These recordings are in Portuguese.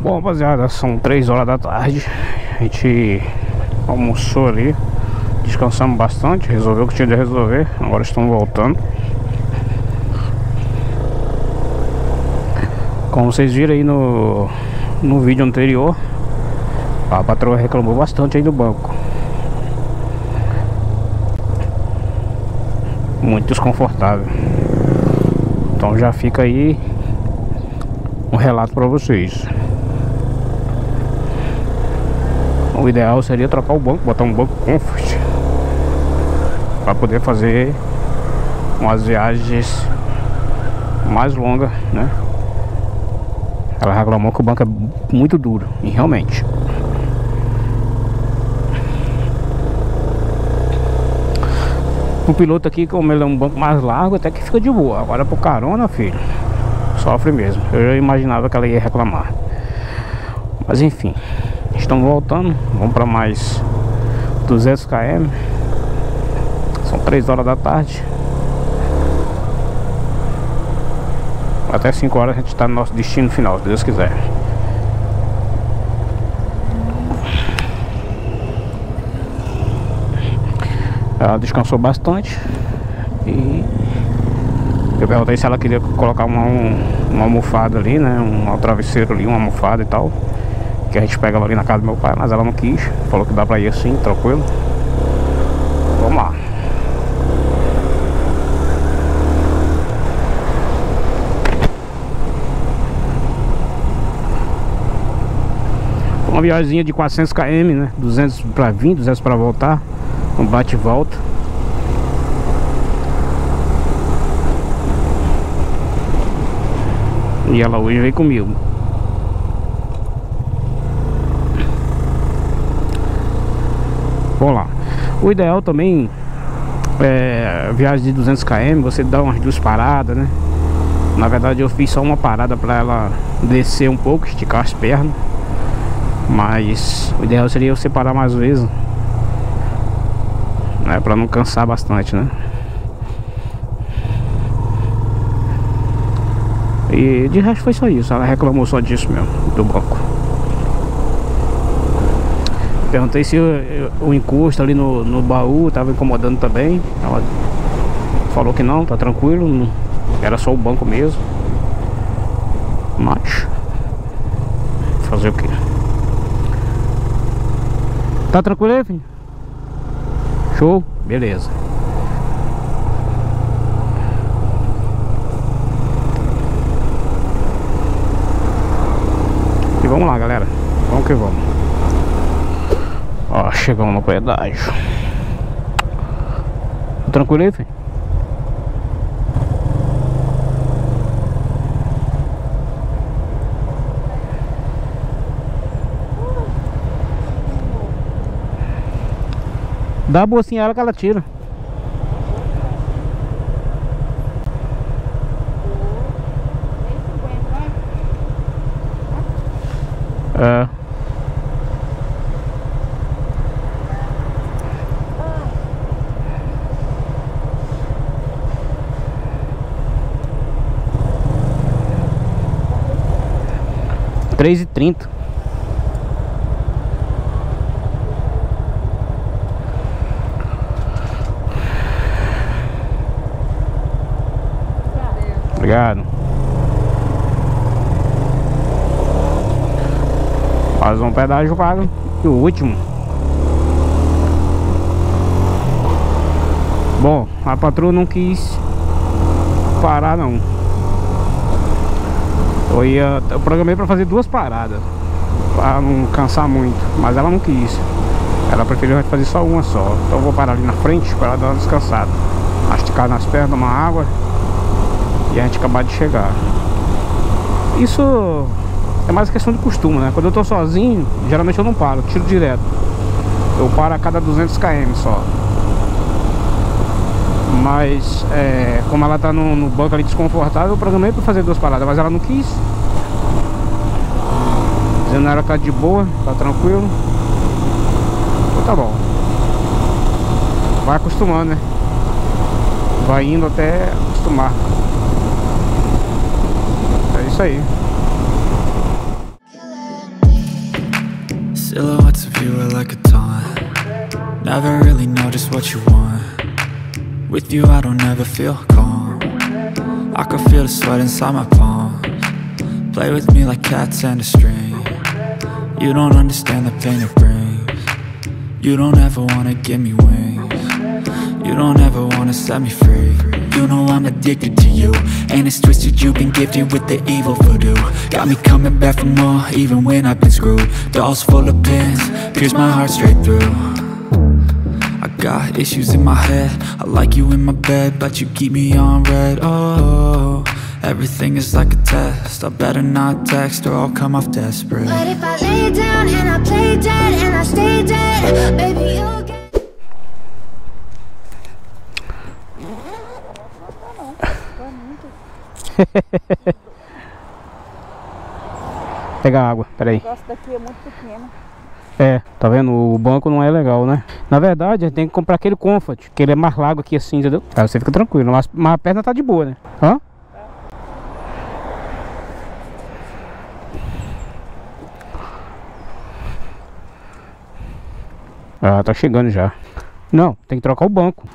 Bom, rapaziada, são 3 horas da tarde. A gente almoçou ali, descansamos bastante, resolveu o que tinha de resolver. Agora estamos voltando. Como vocês viram aí no vídeo anterior, a patroa reclamou bastante aí do banco. Muito desconfortável. Então já fica aí um relato para vocês. O ideal seria trocar o banco, botar um banco Comfort, para poder fazer umas viagens mais longas, né? Ela reclamou que o banco é muito duro, e realmente. O piloto aqui, como ele é um banco mais largo, até que fica de boa. Agora pro carona, filho, sofre mesmo. Eu já imaginava que ela ia reclamar. Mas enfim, estamos voltando. Vamos para mais 200 km. São 3 horas da tarde. Até 5 horas a gente está no nosso destino final, se Deus quiser. Ela descansou bastante. E eu perguntei se ela queria colocar uma almofada ali, né? Um travesseiro ali, uma almofada e tal, que a gente pegava ali na casa do meu pai, mas ela não quis. Falou que dá pra ir assim, tranquilo. Vamos lá. Uma viagem de 400 km, né? 200 pra vir, 200 pra voltar. Um bate e volta. E ela hoje veio comigo. Vamos lá. O ideal também é viagem de 200 km, você dá umas 2 paradas, né? Na verdade eu fiz só uma parada para ela descer um pouco, esticar as pernas. Mas o ideal seria eu separar mais vezes, né? Para não cansar bastante, né? E de resto foi só isso. Ela reclamou só disso mesmo, do banco. Perguntei se o encosto ali no baú tava incomodando também. Ela falou que não, tá tranquilo, era só o banco mesmo. Mas fazer o que? Tá tranquilo aí, filho? Show? Beleza. E vamos lá, galera. Vamos que vamos. Ó, chegamos no pedágio. Tranquilo aí, filho? Dá a bolsinha ela que ela tira. É. R$3,30. Obrigado. Mais um pedágio pago. E o último. Bom, a patroa não quis parar não. Eu programei para fazer 2 paradas, para não cansar muito, mas ela não quis. Ela preferiu fazer só uma só. Então eu vou parar ali na frente para ela dar uma descansada, esticar nas pernas, tomar água e a gente acabar de chegar. Isso é mais questão de costume, né? Quando eu tô sozinho, geralmente eu não paro, tiro direto. Eu paro a cada 200 km só. Mas como ela tá no banco ali desconfortável, eu programei pra fazer 2 paradas, mas ela não quis. Dizendo ela tá de boa, tá tranquilo. Então tá bom. Vai acostumando, né? Vai indo até acostumar. É isso aí. Silhouettes of you are like a taunt. Never really know just what you want. With you I don't ever feel calm. I can feel the sweat inside my palms. Play with me like cats and a string. You don't understand the pain it brings. You don't ever wanna give me wings. You don't ever wanna set me free. You know I'm addicted to you, and it's twisted, you've been gifted with the evil voodoo. Got me coming back for more, even when I've been screwed. Dolls full of pins, pierce my heart straight through. I got issues in my head, I like you in my bed, but you keep me on red. Oh, everything is like a test, I better not text or I'll come off desperate. But if I lay down and I play dead and I stay dead, baby you'll get. Pegar água, peraí. O negócio daqui é muito pequeno. É, tá vendo? O banco não é legal, né? Na verdade, a gente tem que comprar aquele Comfort, que ele é mais largo aqui assim, entendeu? Aí você fica tranquilo, mas a perna tá de boa, né? Hã? Ah, tá chegando já. Não, tem que trocar o banco.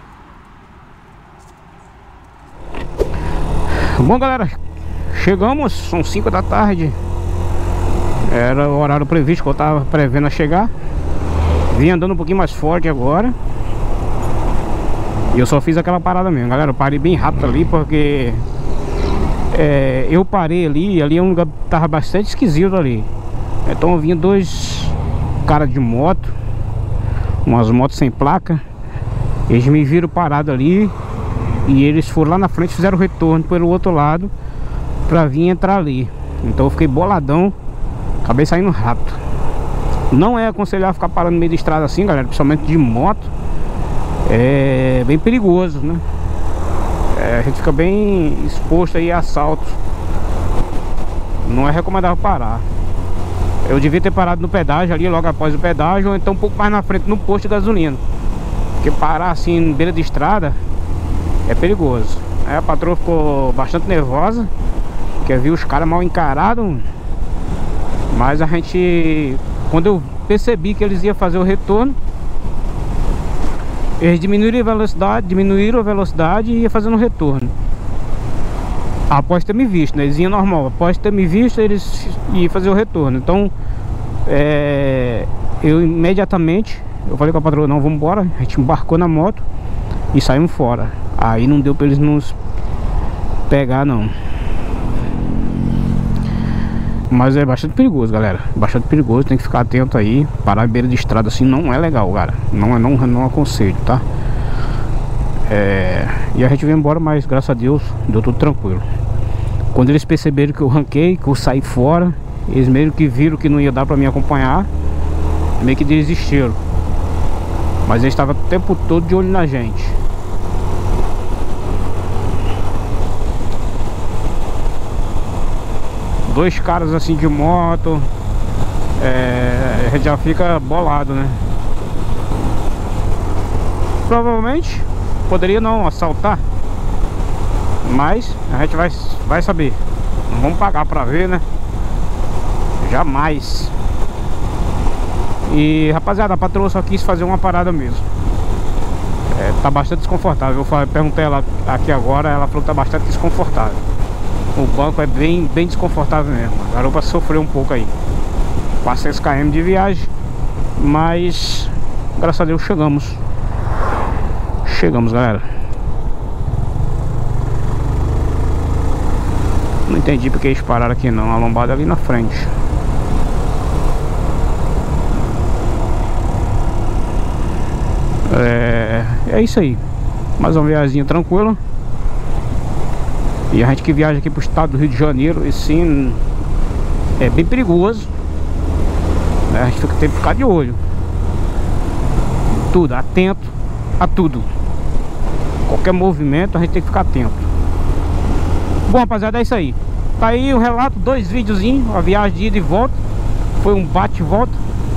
Bom, galera, chegamos, são 5 da tarde. Era o horário previsto que eu tava prevendo a chegar. Vim andando um pouquinho mais forte agora. E eu só fiz aquela parada mesmo, galera. Eu parei bem rápido ali porque eu parei ali é um lugar que tava bastante esquisito ali. Então vinha dois caras de moto, umas motos sem placa. Eles me viram parado ali e eles foram lá na frente, fizeram o retorno pelo outro lado pra vir entrar ali. Então eu fiquei boladão, acabei saindo rápido. Não é aconselhável ficar parando no meio da estrada assim, galera, principalmente de moto. É bem perigoso, né? A gente fica bem exposto aí a assaltos. Não é recomendável parar. Eu devia ter parado no pedágio ali, logo após o pedágio, ou então um pouco mais na frente no posto de gasolina. Porque parar assim, na beira de estrada, é perigoso. Aí a patroa ficou bastante nervosa, porque viu os caras mal encarados. Mas a gente, quando eu percebi que eles iam fazer o retorno, eles diminuíram a velocidade e ia fazendo o retorno. Após ter me visto, né? Eles iam normal. Após ter me visto, eles iam fazer o retorno. Então, eu imediatamente, eu falei com a patroa, não, vamos embora. A gente embarcou na moto e saímos fora. Aí não deu pra eles nos pegar, não. Mas é bastante perigoso, galera. Bastante perigoso, tem que ficar atento aí. Parar à beira de estrada assim não é legal, cara. Não aconselho, tá? E a gente veio embora, mas graças a Deus deu tudo tranquilo. Quando eles perceberam que eu ranquei, que eu saí fora, eles meio que viram que não ia dar pra me acompanhar, meio que desistiram. Mas eles estavam o tempo todo de olho na gente. Dois caras assim de moto, a gente já fica bolado, né? Provavelmente poderia não assaltar, mas a gente vai saber. Não vamos pagar pra ver, né? Jamais. E rapaziada, a patroa só quis fazer uma parada mesmo. Tá bastante desconfortável. Eu perguntei ela aqui agora, ela falou que tá bastante desconfortável. O banco é bem desconfortável mesmo. A garupa sofreu um pouco aí. 400 km de viagem, mas graças a Deus chegamos. Chegamos, galera. Não entendi porque eles pararam aqui não. A lombada ali na frente. É isso aí. Mais uma viagem tranquila. E a gente que viaja aqui pro estado do Rio de Janeiro, e sim, é bem perigoso, né? A gente tem que ficar de olho. Tudo, atento a tudo. Qualquer movimento a gente tem que ficar atento. Bom, rapaziada, é isso aí. Tá aí o relato, 2 videozinhos. A viagem de ida e volta. Foi um bate e volta.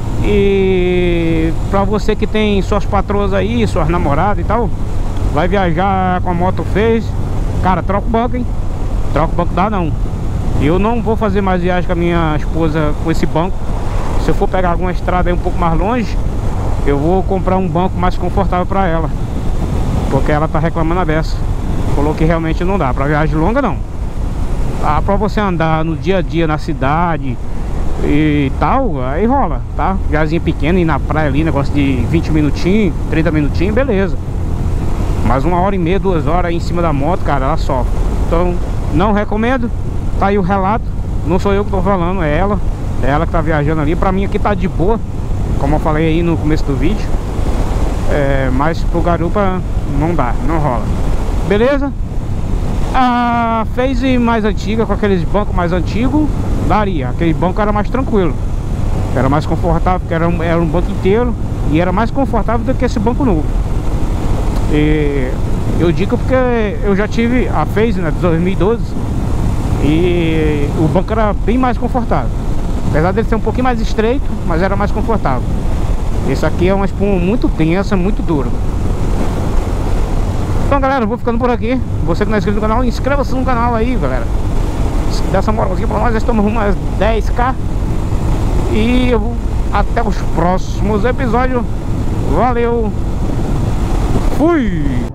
E pra você que tem suas patroas aí, suas namoradas e tal, vai viajar com a moto fez, cara, troca o banco, hein? Troca o banco, dá não. Eu não vou fazer mais viagem com a minha esposa com esse banco. Se eu for pegar alguma estrada aí um pouco mais longe, eu vou comprar um banco mais confortável pra ela, porque ela tá reclamando a beça. Falou que realmente não dá pra viagem longa, não. Ah, pra você andar no dia a dia na cidade e tal, aí rola, tá? Viagem pequena, ir na praia ali, negócio de 20 minutinhos, 30 minutinhos, beleza. Mas 1h30, 2 horas aí em cima da moto, cara, ela sofre. Então, não recomendo. Tá aí o relato. Não sou eu que tô falando, é ela. É ela que tá viajando ali. Pra mim aqui tá de boa, como eu falei aí no começo do vídeo. Mas pro garupa não dá, não rola. Beleza? A Phase mais antiga, com aqueles bancos mais antigos, daria. Aquele banco era mais tranquilo, era mais confortável, porque era um banco inteiro e era mais confortável do que esse banco novo. E eu digo porque eu já tive a Phase, né, de 2012, e o banco era bem mais confortável. Apesar dele ser um pouquinho mais estreito, mas era mais confortável. Esse aqui é uma espuma muito tensa, muito dura. Então, galera, eu vou ficando por aqui. Você que não é inscrito no canal, inscreva-se no canal aí, galera. Dá essa moralzinha pra nós, estamos rumo às 10k. E até os próximos episódios. Valeu! Fui!